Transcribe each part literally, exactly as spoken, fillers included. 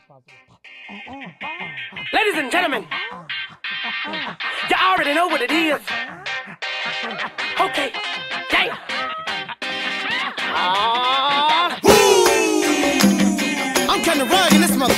Ladies and gentlemen, you already know what it is. Okay, yeah. Ah. I'm kinda rugged in this mother.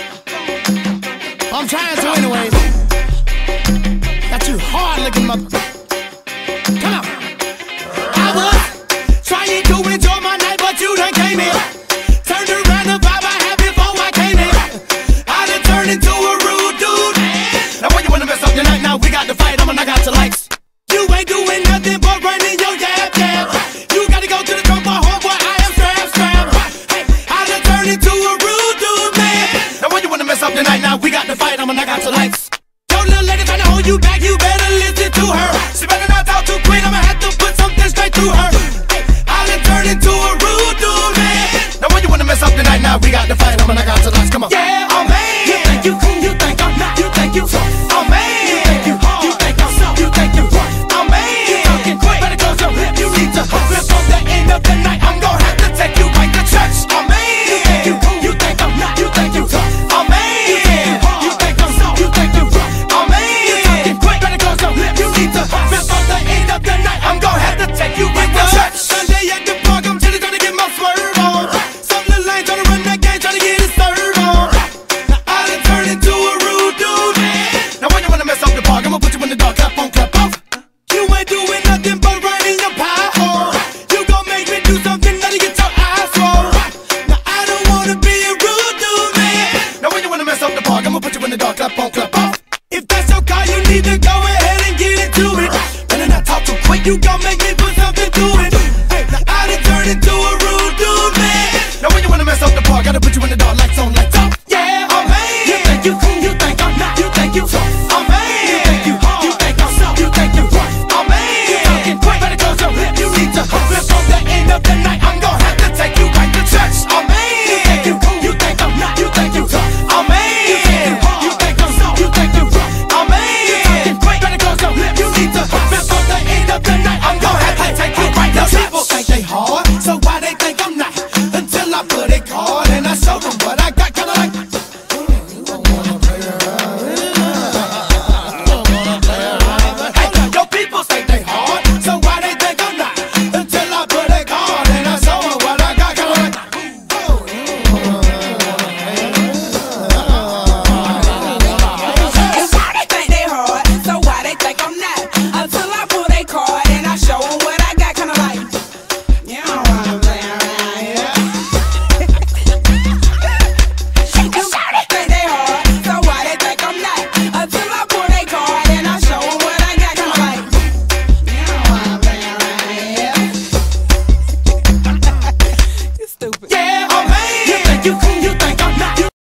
I'm trying to anyways. Got you hard looking mother. Come on. I was trying to enjoy my night, but you done came in. Turned around the vibe I had before I came in. I done turned into a rude dude. Now when you wanna mess up your night, now we got to fight, I'ma knock out your lights. You ain't doing nothing but running your yap yap. You gotta go to the drum bar, homeboy, I am strap strap. Hey, I done turned into a rude dude, man. Now when you wanna mess up your night, now we got to fight, I'ma knock out your lights. Your little lady tryna hold you back, you better listen to her. She better not talk too quick, I'ma have to put something straight through her. Hey, I done turned into a rude dude, man. Now when you wanna mess up the night, now we got to fight, I'ma knock out your lights, come on. Yeah, oh man. You think you cool, you think I'm not, you think you tough. Oh man. You think you hard, you think I'm soft, you think you rough. Oh man. You talking quick, better close your lips, you need to flip on the end of the night. I'm gonna have to take you right to church. Oh man. You think you cool, you think I'm not, you think you tough. Oh man. You think you hard, you think I'm soft, you think you rough. Oh man. You talking quick, better close your lips, you need to flip on the end of the night. I'm gonna have to take you right to church. Sunday at the park, I'm chillin' trying to get my swerve on. Some little lane trying to run that game, trying to get his serve on. Now I done turned into a rude dude. Now when you wanna mess up the park, I'ma put you in the dark, clap on, clap off. You ain't doing nothing but running your pie hole. You gon' make me do something that'll get your eyes rolled. Now I don't wanna be a rude dude, man. Now when you wanna mess up the park, I'ma put you in the dark, clap on, clap off. If that's your car, you need to go ahead and get into it. Better not talk too quick, you gon'